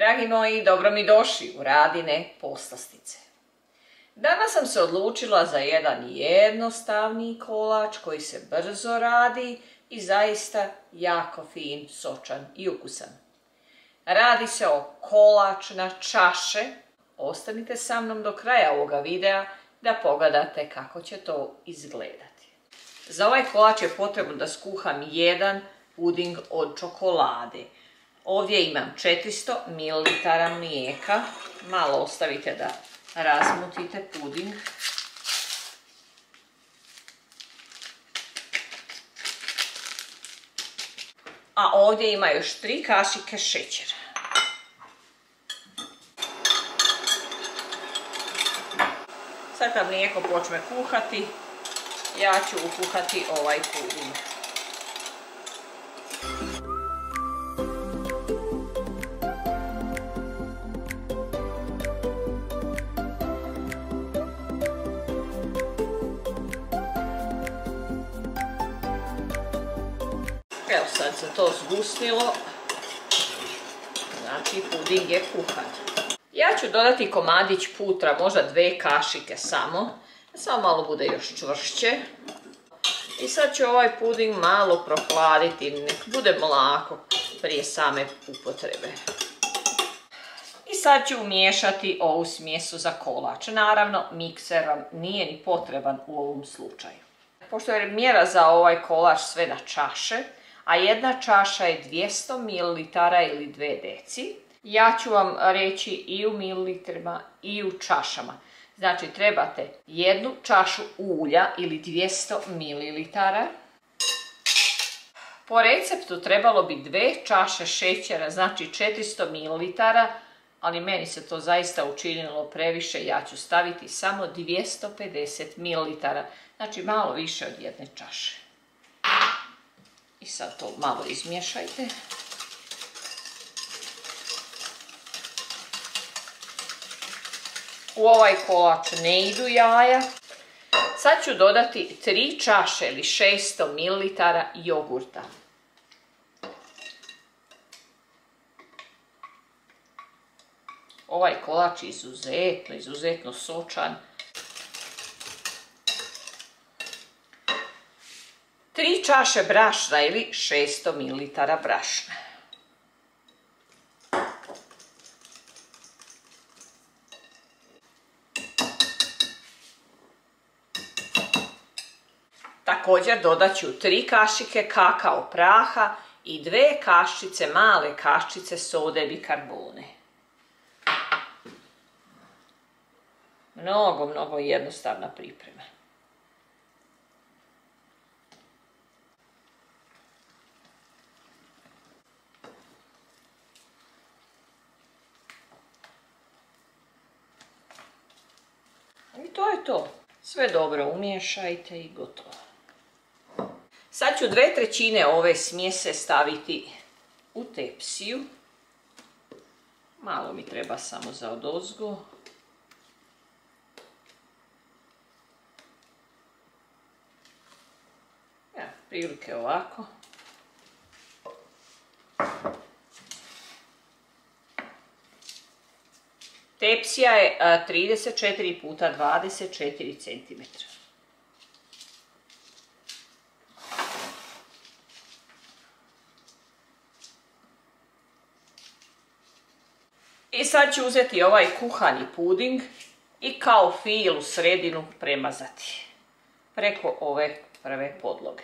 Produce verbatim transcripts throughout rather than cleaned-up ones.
Dragi moji, dobro mi došli u Radine poslastice. Danas sam se odlučila za jedan jednostavni kolač koji se brzo radi i zaista jako fin, sočan i ukusan. Radi se o kolač na čaše. Ostanite sa mnom do kraja ovoga videa da pogledate kako će to izgledati. Za ovaj kolač je potrebno da skuham jedan puding od čokolade. Ovdje imam četiristo mililitara mlijeka, malo ostavite da razmutite puding. A ovdje ima još tri kašike šećera. Sad kad mlijeko počne kuhati, ja ću ukuhati ovaj puding. Evo sad se to zgusnilo, znači puding je kuhan. Ja ću dodati komadić putra, možda dve kašike samo, da samo malo bude još čvršće. I sad ću ovaj puding malo prohladiti, nek bude mlako prije same upotrebe. I sad ću umiješati ovu smjesu za kolač. Naravno, mikser vam nije ni potreban u ovom slučaju. Pošto je mjera za ovaj kolač sve na čaše, a jedna čaša je dvjesto mililitara ili dve deci. Ja ću vam reći i u mililitrima i u čašama. Znači trebate jednu čašu ulja ili dvjesto mililitara. Po receptu trebalo bi dve čaše šećera, znači četiristo mililitara, ali meni se to zaista učinilo previše. Ja ću staviti samo dvjesto pedeset mililitara, znači malo više od jedne čaše. I sad to malo izmiješajte. U ovaj kolač ne idu jaja. Sad ću dodati tri čaše ili šesto mililitara jogurta. Ovaj kolač je izuzetno, izuzetno sočan. tri čaše brašna ili šesto mililitara brašna. Također dodat ću tri kašike kakao praha i dve kaščice, male kaščice sode bikarbone. Mnogo, mnogo jednostavna priprema. I to je to. Sve dobro umiješajte i gotovo. Sad ću dve trećine ove smjese staviti u tepsiju. Malo mi treba samo za odozgo. Ja, prilike ovako. Tepsija je trideset četiri puta dvadeset četiri centimetra. I sad ću uzeti ovaj kuhani puding i kao fil u sredinu premazati preko ove prve podloge.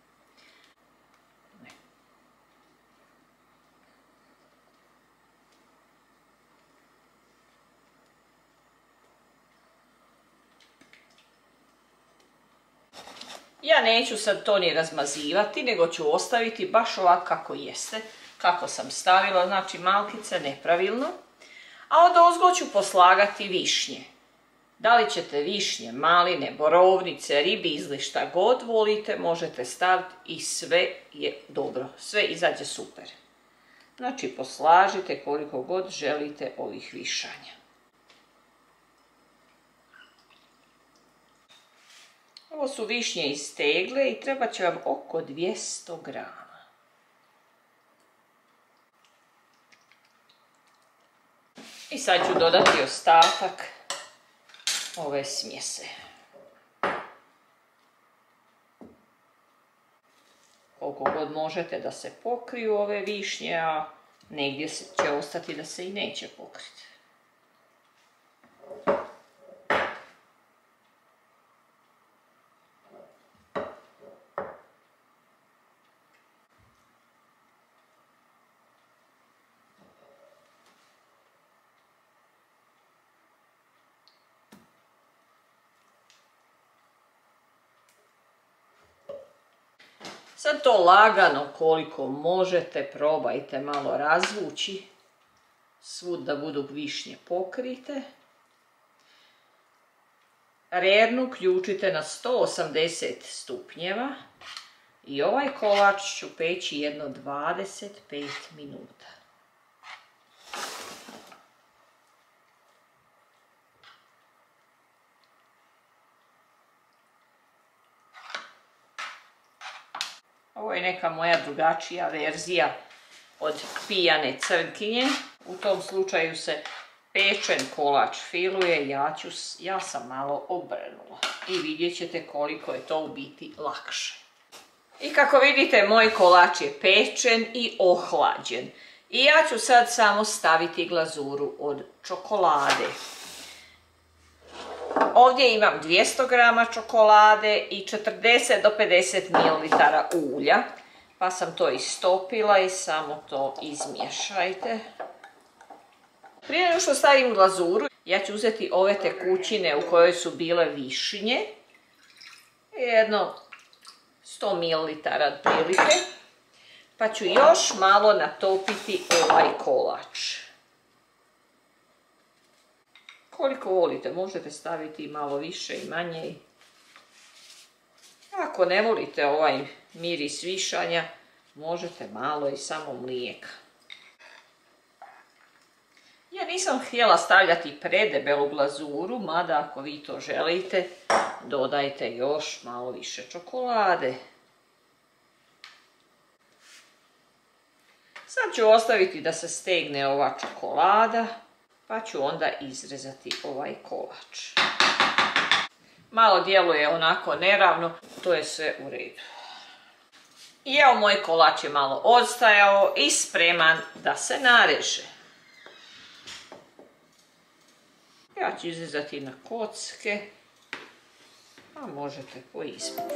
Ja neću sad to ni razmazivati, nego ću ostaviti baš ovako kako jeste, kako sam stavila, znači malkice nepravilno. A odozgo ću poslagati višnje. Da li ćete višnje, maline, borovnice, ribizli, šta god volite, možete staviti i sve je dobro, sve izađe super. Znači poslažite koliko god želite ovih višanja. Ovo su višnje iz tegle i treba će vam oko dvjesto grama. I sad ću dodati ostatak ove smjese. Koliko god možete da se pokriju ove višnje, a negdje će ostati da se i neće pokriti. Sad to lagano koliko možete probajte malo razvući, svud da budu višnje pokrite. Rernu uključite na sto osamdeset stupnjeva i ovaj kolač ću peći jedno dvadeset pet minuta. Ovo je neka moja drugačija verzija od pijane crnkinje. U tom slučaju se pečen kolač filuje, ja, ću, ja sam malo obrnula. I vidjet ćete koliko je to u biti lakše. I kako vidite, moj kolač je pečen i ohlađen. I ja ću sad samo staviti glazuru od čokolade. Ovdje imam dvjesto grama čokolade i četrdeset do pedeset mililitara ulja, pa sam to istopila i samo to izmiješajte. Prije nego što stavim glazuru, ja ću uzeti ove tekućine u kojoj su bile višnje, jedno sto mililitara otprilike, pa ću još malo natopiti ovaj kolač. Koliko volite, možete staviti malo više i manje. Ako ne volite ovaj miris višanja, možete malo i samo mlijeka. Ja nisam htjela stavljati predebelu glazuru, mada ako vi to želite, dodajte još malo više čokolade. Sad ću ostaviti da se stegne ova čokolada, pa ću onda izrezati ovaj kolač. Malo djeluje onako neravno, to je sve u redu. I evo moj kolač je malo odstajao i spreman da se nareže. Ja ću izrezati na kocke, a možete po izboru.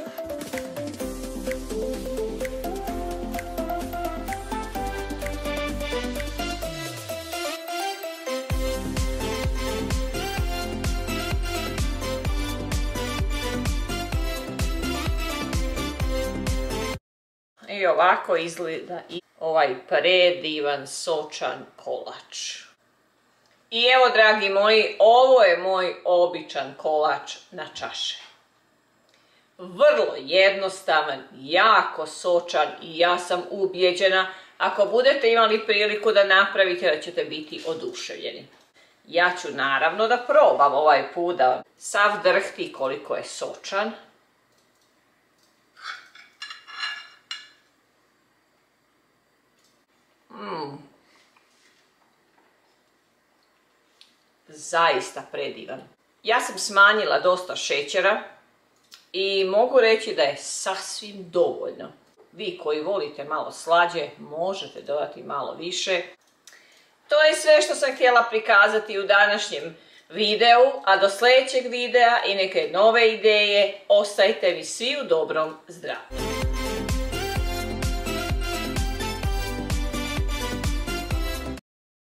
I ovako izgleda i ovaj predivan sočan kolač. I evo, dragi moji, ovo je moj običan kolač na čaše. Vrlo jednostavan, jako sočan i ja sam ubijeđena, ako budete imali priliku da napravite, da ćete biti oduševljeni. Ja ću naravno da probam ovaj put da sav drhti koliko je sočan. Mm. Zaista predivan. Ja sam smanjila dosta šećera i mogu reći da je sasvim dovoljno. Vi koji volite malo slađe, možete dodati malo više. To je sve što sam htjela prikazati u današnjem videu, a do sljedećeg videa i neke nove ideje, ostajte vi svi u dobrom zdravlju.